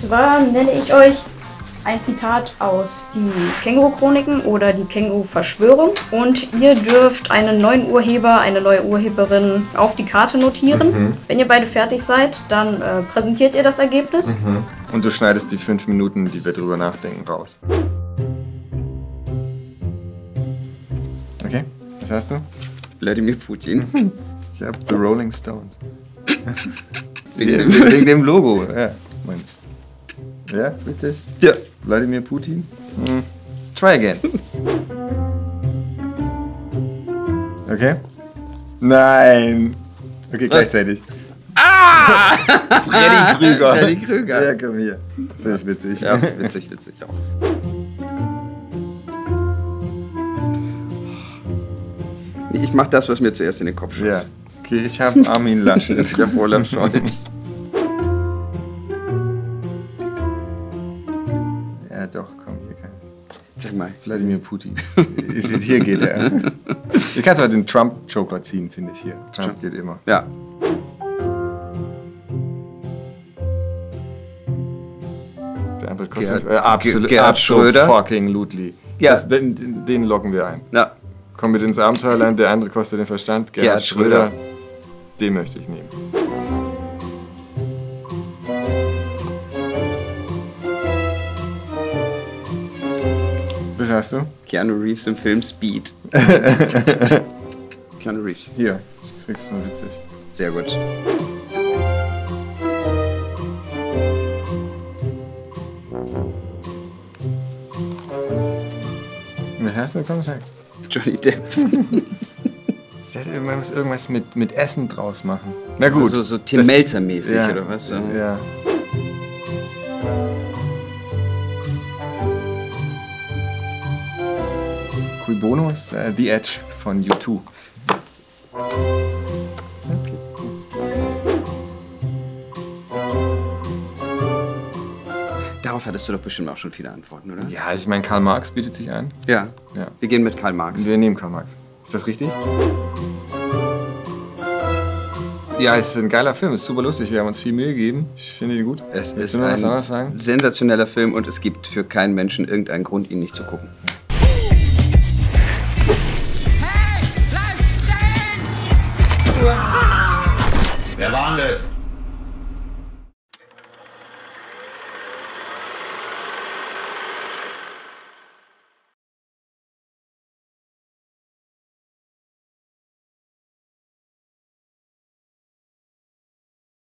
zwar nenne ich euch ein Zitat aus die Känguru-Chroniken oder die Känguru-Verschwörung. Und ihr dürft einen neuen Urheber, eine neue Urheberin auf die Karte notieren. Wenn ihr beide fertig seid, dann präsentiert ihr das Ergebnis. Und du schneidest die 5 Minuten, die wir drüber nachdenken, raus. Okay, was hast du? Wladimir Putin. Ich hab The Rolling Stones. Wegen dem Logo, ja. Mensch. Ja, richtig? Ja. Wladimir Putin? Try again. Okay? Nein! Okay, gleichzeitig. Ah! Freddy Krüger. Freddy Krüger. Ja, komm hier. Finde ich witzig. Ja, witzig auch. Ich mach das, was mir zuerst in den Kopf schoss. Ja. Okay, ich habe Armin Laschet. Ich hab Olaf Scholz. Ja, doch, komm, hier kann ich. Sag mal. Wladimir Putin. Hier geht er. Du kannst aber den Trump-Joker ziehen, finde ich hier. Trump geht immer. Ja. Der andere kostet absolut Schröder. fucking Ludli. Ja. Den locken wir ein. Ja. Komm mit ins Abenteuerland, der andere kostet den Verstand. Gerhard Schröder. Den möchte ich nehmen. Was hast du? Keanu Reeves im Film Speed. Keanu Reeves. Hier, das kriegst du nur witzig. Sehr gut. Was hast du? Komm, sag. Johnny Depp. Man muss irgendwas mit Essen draus machen. Na gut. So Tim Melzer-mäßig, ja, oder was? Ja. Cui Bono ist The Edge von U2. Okay. Darauf hattest du doch bestimmt auch schon viele Antworten, oder? Ja, ich meine, Karl Marx bietet sich an. Ja. Ja. Wir gehen mit Karl Marx. Wir nehmen Karl Marx. Ist das richtig? Ja, es ist ein geiler Film, es ist super lustig, wir haben uns viel Mühe gegeben. Ich finde ihn gut. Es Willst ist du noch was ein anderes sagen? sensationeller Film und es gibt für keinen Menschen irgendeinen Grund, ihn nicht zu gucken. Wer war denn das?